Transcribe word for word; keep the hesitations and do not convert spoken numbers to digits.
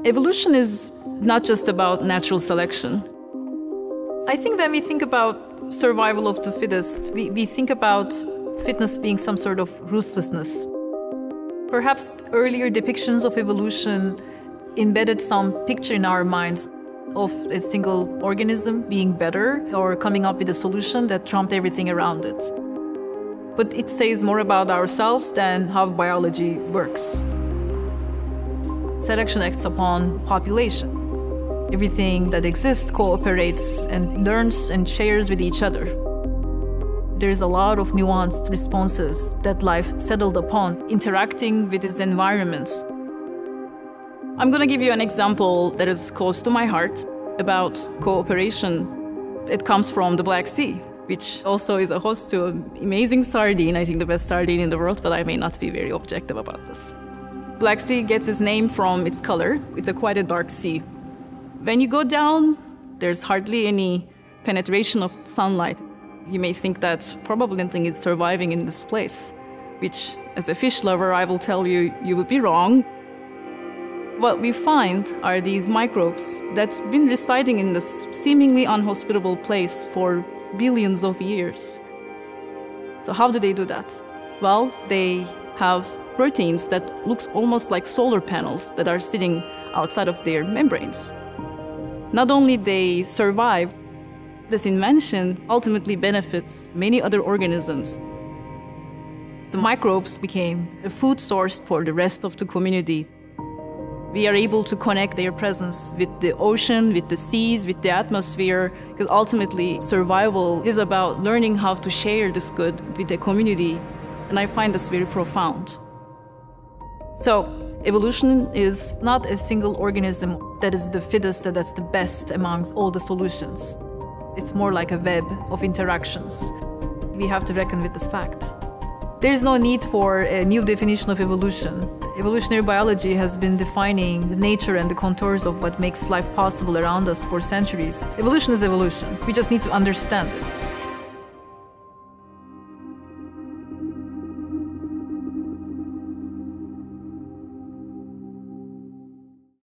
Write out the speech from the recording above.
Evolution is not just about natural selection. I think when we think about survival of the fittest, we, we think about fitness being some sort of ruthlessness. Perhaps earlier depictions of evolution embedded some picture in our minds of a single organism being better or coming up with a solution that trumped everything around it. But it says more about ourselves than how biology works. Selection acts upon population. Everything that exists cooperates and learns and shares with each other. There's a lot of nuanced responses that life settled upon, interacting with its environment. I'm going to give you an example that is close to my heart about cooperation. It comes from the Black Sea, which also is a host to an amazing sardine, I think the best sardine in the world, but I may not be very objective about this. Black Sea gets its name from its color. It's a quite a dark sea. When you go down, there's hardly any penetration of sunlight. You may think that probably nothing is surviving in this place, which, as a fish lover, I will tell you, you would be wrong. What we find are these microbes that have been residing in this seemingly unhospitable place for billions of years. So how do they do that? Well, they have proteins that look almost like solar panels that are sitting outside of their membranes. Not only they survive, this invention ultimately benefits many other organisms. The microbes became a food source for the rest of the community. We are able to connect their presence with the ocean, with the seas, with the atmosphere, because ultimately survival is about learning how to share this good with the community, and I find this very profound. So, evolution is not a single organism that is the fittest, that's the best amongst all the solutions. It's more like a web of interactions. We have to reckon with this fact. There is no need for a new definition of evolution. Evolutionary biology has been defining the nature and the contours of what makes life possible around us for centuries. Evolution is evolution. We just need to understand it.